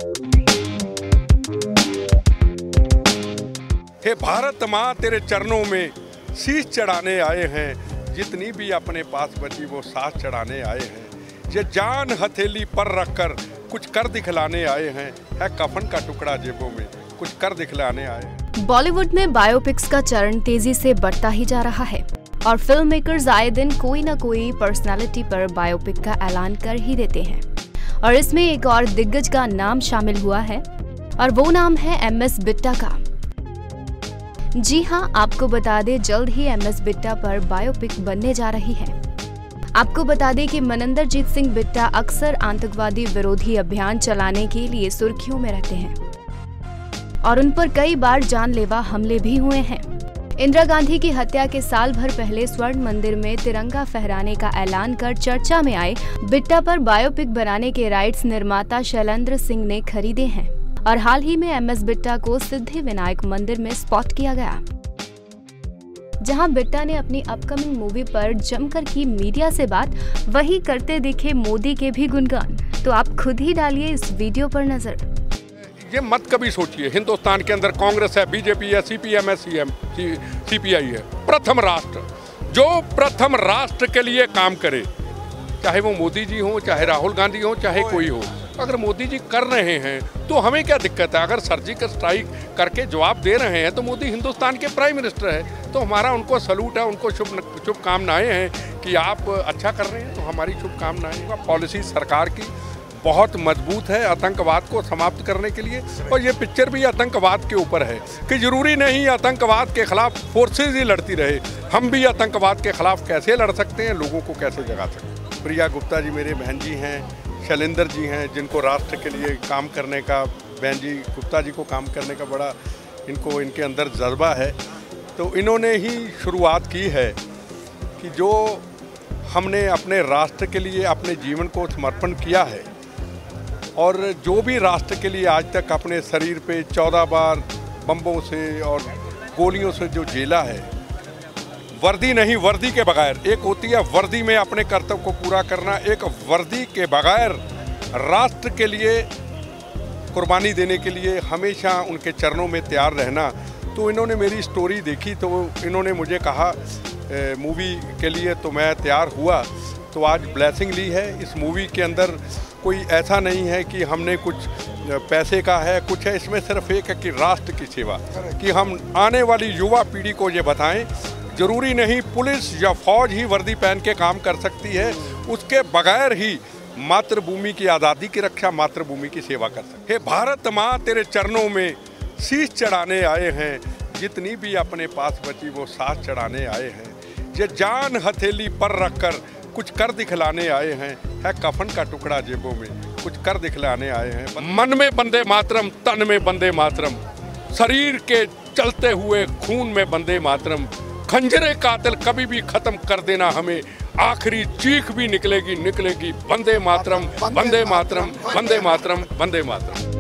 हे भारत माँ तेरे चरणों में शीश चढ़ाने आए हैं, जितनी भी अपने पास बची वो साथ चढ़ाने आए हैं। ये जान हथेली पर रखकर कुछ कर दिखलाने आए हैं, है कफन का टुकड़ा जेबों में कुछ कर दिखलाने आए हैं। बॉलीवुड में बायोपिक्स का चरण तेजी से बढ़ता ही जा रहा है और फिल्म मेकर्स आए दिन कोई न कोई पर्सनालिटी पर बायोपिक का ऐलान कर ही देते हैं और इसमें एक और दिग्गज का नाम शामिल हुआ है और वो नाम है MS बिट्टा का। जी हाँ, आपको बता दें जल्द ही MS बिट्टा पर बायोपिक बनने जा रही है। आपको बता दें कि मनंदरजीत सिंह बिट्टा अक्सर आतंकवादी विरोधी अभियान चलाने के लिए सुर्खियों में रहते हैं और उन पर कई बार जानलेवा हमले भी हुए हैं। इंदिरा गांधी की हत्या के साल भर पहले स्वर्ण मंदिर में तिरंगा फहराने का ऐलान कर चर्चा में आए बिट्टा पर बायोपिक बनाने के राइट्स निर्माता शैलेंद्र सिंह ने खरीदे हैं और हाल ही में MS बिट्टा को सिद्धिविनायक मंदिर में स्पॉट किया गया, जहां बिट्टा ने अपनी अपकमिंग मूवी पर जमकर की मीडिया से बात, वही करते दिखे मोदी के भी गुणगान। तो आप खुद ही डालिए इस वीडियो पर नजर। ये मत कभी सोचिए हिंदुस्तान के अंदर कांग्रेस है, बीजेपी है, CPM है, CPI है। प्रथम राष्ट्र, जो प्रथम राष्ट्र के लिए काम करे, चाहे वो मोदी जी हो, चाहे राहुल गांधी हो, चाहे कोई हो, अगर मोदी जी कर रहे हैं तो हमें क्या दिक्कत है? अगर सर्जिकल स्ट्राइक करके जवाब दे रहे हैं तो मोदी हिंदुस्तान के प्राइम मिनिस्टर है, तो हमारा उनको सलूट है, उनको शुभकामनाएं हैं कि आप अच्छा कर रहे हैं, तो हमारी शुभकामनाएं। पॉलिसी सरकार की बहुत मजबूत है आतंकवाद को समाप्त करने के लिए, और ये पिक्चर भी आतंकवाद के ऊपर है कि जरूरी नहीं आतंकवाद के खिलाफ फोर्सेज ही लड़ती रहे, हम भी आतंकवाद के खिलाफ कैसे लड़ सकते हैं, लोगों को कैसे जगा सकते हैं। प्रिया गुप्ता जी मेरे बहन जी हैं, शैलेंद्र जी हैं, जिनको राष्ट्र के लिए काम करने का, बहन जी गुप्ता जी को काम करने का बड़ा इनके अंदर जज्बा है। तो इन्होंने ही शुरुआत की है कि जो हमने अपने राष्ट्र के लिए अपने जीवन को समर्पण किया है और जो भी राष्ट्र के लिए आज तक अपने शरीर पे 14 बार बम्बों से और गोलियों से जो झेला है, वर्दी नहीं, वर्दी के बगैर, एक होती है वर्दी में अपने कर्तव्य को पूरा करना, एक वर्दी के बगैर राष्ट्र के लिए कुर्बानी देने के लिए हमेशा उनके चरणों में तैयार रहना। तो इन्होंने मेरी स्टोरी देखी तो इन्होंने मुझे कहा मूवी के लिए, तो मैं तैयार हुआ। तो आज ब्लेसिंग ली है। इस मूवी के अंदर कोई ऐसा नहीं है कि हमने कुछ पैसे का है, कुछ है, इसमें सिर्फ एक है कि राष्ट्र की सेवा, कि हम आने वाली युवा पीढ़ी को ये बताएं जरूरी नहीं पुलिस या फौज ही वर्दी पहन के काम कर सकती है, उसके बगैर ही मातृभूमि की आज़ादी की रक्षा, मातृभूमि की सेवा कर सकती है। हे भारत माँ तेरे चरणों में शीश चढ़ाने आए हैं, जितनी भी अपने पास बची वो साथ चढ़ाने आए हैं। ये जान हथेली पर रखकर कुछ कर दिखलाने आए हैं, है कफन का टुकड़ा जेबों में कुछ कर दिखलाने आए हैं। मन में बंदे मातरम, तन में बंदे मातरम, शरीर के चलते हुए खून में बंदे मातरम, खंजरे कातिल कभी भी खत्म कर देना हमें, आखिरी चीख भी निकलेगी, वंदे मातरम, वंदे मातरम, वंदे मातरम, वंदे मातरम।